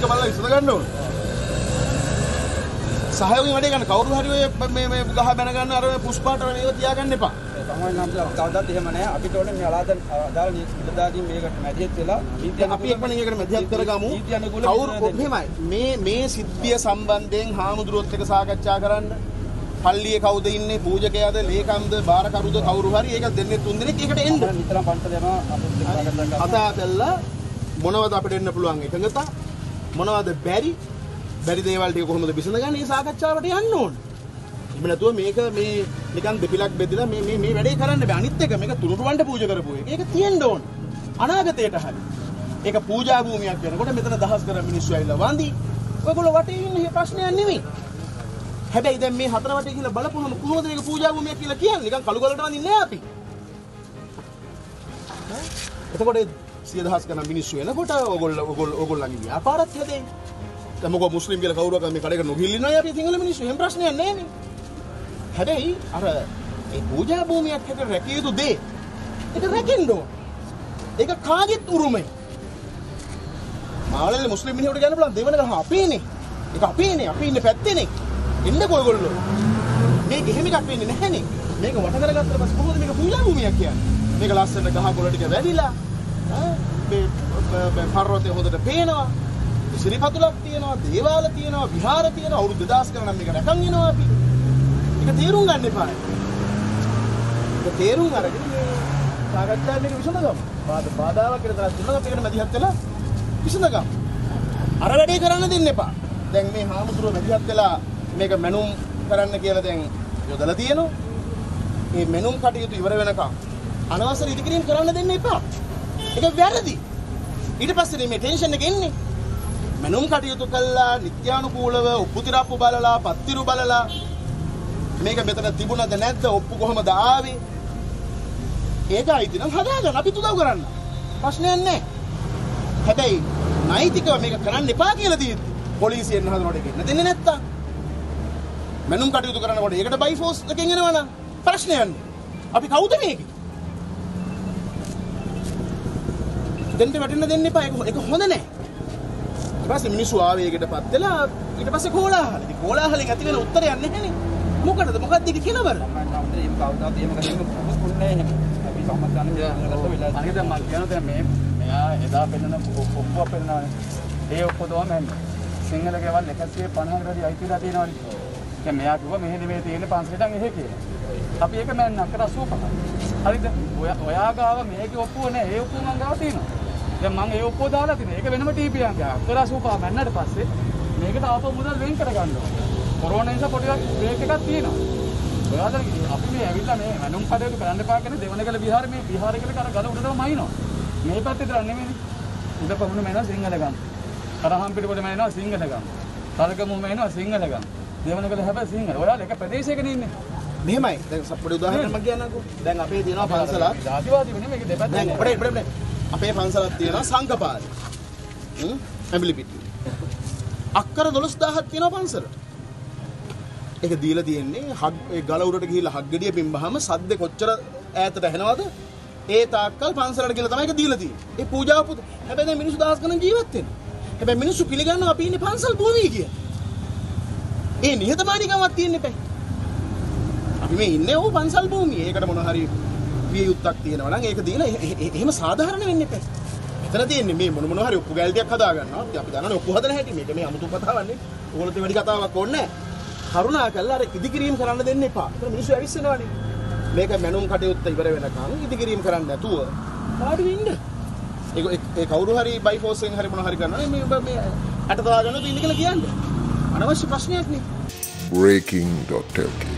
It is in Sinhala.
මේක බලලා ඉස්සර ගන්න ඕන. සහයෝගයෙන් වැඩේ ගන්න කවුරු හරි ඔය මේ ගහ බැන ගන්න අර පුෂ්පාට මේව තියාගන්න එපා. තමයි නම් කවදාවත් එහෙම නැහැ. අපිට ඕනේ මේ අදාළ නිලධාරීන් මේකට මැදිහත් වෙලා අපි එක්කනේ මේකට මැදිහත් කරගමු. කවුරු මෙහෙමයි මේ සිද්ධිය සම්බන්ධයෙන් හාමුදුරුවොත් එක්ක සාකච්ඡා කරන්න. පල්ලියේ කවුද ඉන්නේ? පූජකයාද, ලේකම්ද, බාරකරුද කවුරු හරි ඒක දෙන්නේ තුන් දෙනෙක් ඒකට එන්න. නිතරම පන්සල යනවා අපිට කතා කරලා මොනවද අපිට එන්න පුළුවන් එකඟතා? මොනවද බැරි දේවල් ටික කොහොමද විසඳගන්නේ? මේ සාකච්ඡාවට යන්න ඕන. එහෙම නැතුව මේක මේ නිකන් දෙපිලක් බෙදලා මේ වැඩේ කරන්න බෑ. අනිත් එක මේක තුනුරුවන්ට පූජා කරපු එක. ඒක තියෙන්න ඕන. අනාගතයට හරි. ඒක පූජා භූමියක් වෙනකොට මෙතන දහස් කර මිනිස්සු ඇවිල්ලා වඳි. ඔයගොල්ලෝ වටේ ඉන්නේ ප්‍රශ්නයක් නෙමෙයි. හැබැයි දැන් මේ හතර වටේ කියලා බලපුවම කොහොමද මේක පූජා භූමියක් කියලා කියන්නේ? නිකන් කළු ගලට වඳින්නේ නෑ අපි. එතකොට 100,000 ගණන් මිනිස්සු එනකොට ඔයගොල්ලන්ගේ ව්‍යාපාරත් හැදෙන්නේ. දැන් මොකද මුස්ලිම් කියලා කවුරුවක් මේ කඩේක නොගිල්ලිනවයි අපි සිංහල මිනිස්සු. එහෙම ප්‍රශ්නයක් නෑනේ. හැබැයි අර ඒ පූජා භූමියක් හැටියට රැකිය යුතු දේ ඒක රැකෙන්න ඕන. ඒක කාගෙත් උරුමයි. මාවලේ මුස්ලිම් මිනිහෙකුට කියන්න පුළුවන් දෙවන ගහ අපේනේ. ඒක අපේනේ. අපි ඉන්නේ පැත්තේනේ. එන්නකෝ ඔයගොල්ලෝ. මේක එහෙම එකක් වෙන්නේ නැහැනේ. මේක වට කරගත්තට පස්සේ කොහොමද මේක පූජා භූමියක් කියන්නේ? මේක ලස්සන ගහ කොළ ටික වැඩිලා මේ පර්වතය හොඳට පේනවා. සිරිපතුලක් තියෙනවා, දේවාල තියෙනවා, විහාර තියෙනවා. අවුරුදු 2000 කරනම් මේක රැකන් යනවා අපි. ඒක තේරුම් ගන්න එපා. ඒක තේරුම් අරගෙන මේ සාකච්ඡා මේක විසඳගමු. බාධාවක් කියලා තරක් දුන්නා අපි ඒකට මැදිහත් වෙලා විසඳගමු. අර වැඩේ කරන්න දෙන්න එපා. දැන් මේ හාමුදුරුවෝ මැදිහත් වෙලා මේක මැනුම් කරන්න කියලා දැන් යොදලා තියෙනවා. මේ මැනුම් කටයුතු ඉවර වෙනකම් අනවසර ඉදිකිරීම කරන්න දෙන්න එපා. ඒක වැරදි. ඊට පස්සේ මේ ටෙන්ෂන් එක එන්නේ. මැනුම් කටයුතු කළා නිත්‍යානුකූලව උපුතිරප්පු බලලා පත්තිරු බලලා මේක මෙතන තිබුණද නැද්ද ඔප්පු කොහමද ආවේ ඒකයි ඉතින් හදාගන්න අපි උදව් කරන්න ප්‍රශ්නයක් නැහැ හැබැයි නෛතිකව මේක කරන්න එපා කියලා තියෙන්නේ පොලිසියෙන් හදනකොට ඒක දෙන්නේ නැත්තම් මැනුම් කටයුතු කරනකොට ඒකට බයි ෆෝස් එකෙන් එනවනම් ප්‍රශ්නයක් නැහැ අපි කවුද මේකේ දෙන්න වැටෙන්න දෙන්න එපා ඒක හොඳ නැහැ ඊට පස්සේ මිනිස්සු ආවේගයකටපත් වෙලා ඊට පස්සේ කෝලාහල. ඉතින් කෝලාහලෙන් ඇති වෙන උත්තරයක් නැහැනේ. මොකටද? මොකක්ද ඒක කෙලවර? මේ කවුදාත් එහෙම කරන්නේ පුස්කුන්නේ එහෙම. අපි සම්මත ගන්න ගත්ත වෙලාව. අනික දැන් මම කියනවා දැන් මෙයා එදා පෙන්නන ඔප්පුව පෙන්නනවානේ. ඒ ඔප්පුව තමයි මම සිංහල ගෙවල් 150කට වැඩි අයිතිලා තියෙනවානේ. දැන් මෙයා කිව්වා මෙහෙ නෙමෙයි තියෙන්නේ 500ටන් එහෙ කියලා. අපි ඒක මැන්නක් 85. හරිද? ඔයා ගාව මේකේ ඔප්පුව නෑ. ඒ ඔප්පුව මං ගාව තියෙනවා. දැන් මම ඒ ඔප්පුව දාලා තිනේ. ඒක වෙනම ටීපී එකක්. අක්කරා සූපා මැන්නට පස්සේ මේකට ආපහු මුදල් වෙන් කර ගන්න ඕනේ. කොරෝනා නිසා පොඩි බ්‍රේක් එකක් තියෙනවා. ඔයාලා අපි මේ ඇවිල්ලා මේ මනුම් කඩේට කරන්න එපා කියන දෙවනගල විහාරේ මේ විහාරයකට කර ගල උඩටම මයින්නවා. මේ පැත්තේ තරක් නෙමෙයිනේ. උඩ පමුණ මැනවා සිංහල ගම්. කරහම් පිටපොඩ මැනවා සිංහල ගම්. තලගමු මැනවා සිංහල ගම්. දෙවනගල හැබැයි සිංහල. ඔයාලා එක ප්‍රදේශයකනේ ඉන්නේ. මෙහෙමයි. දැන් පොඩි උදාහරණයක් මම කියන්නම්කෝ. දැන් අපේ තියෙනවා පන්සලක්. ජාතිවාදී නෙමෙයි මේක දෙපැත්තෙන්. දැන් පොඩි අපේ පන්සලක් තියෙනවා සංකපාලි. ඇඹිලිපිටිය. අක්කර 12000ක් තියෙනවා පන්සල. ඒක දීලා තියෙන්නේ ඒ ගල උඩට ගිහිල්ලා හග්ගඩිය පිම්බහම සද්ද කොච්චර ඈතට ඇහෙනවද? ඒ තාක්කල් පන්සලට ගිහලා තමයි ඒක දීලා තියෙන්නේ. ඒ පූජාව පුත. හැබැයි දැන් මිනිස්සු දහස් ගණන් ජීවත් වෙනවා. හැබැයි මිනිස්සු පිළිගන්නවා අපි ඉන්නේ පන්සල් භූමියේ කියලා. ඒ නිහතමානීකමක් තියෙන්න එපා. අපි මේ ඉන්නේ ඕ පන්සල් භූමියේ. ඒකට මොන හරි විය යුත්තක් තියෙනවා නම් ඒක දීලා එහෙම සාධාරණ වෙන්න එපා. එතන තියෙන්නේ මේ මොන හරි ඔප්පු ගැල්ටියක් හදා ගන්නවා. අපි දන්නවනේ ඔප්පු හදන හැටි. මේක මේ අමුතු කතාවක් නේ. ඕගොල්ලෝ වැඩි කතාවක් ඕනේ නැහැ. කරුණා කරලා අර ඉදිකිරීම කරන්න දෙන්න එපා. ඒක මිනිස්සු ඇවිස්සෙනවානේ. මේක මැනුම් කටයුත්ත ඉවර වෙනකන් ඉදිකිරීම කරන්න නැතුව පාඩු වෙන්න. ඒ කවුරු හරි බයි ෆෝස් එකෙන් හරි මොන හරි කරනවා මේ අට තවා ගන්නත් ඉන්න කියලා කියන්නේ. අනවශ්‍ය ප්‍රශ්නයක් නේ. Breaking.lk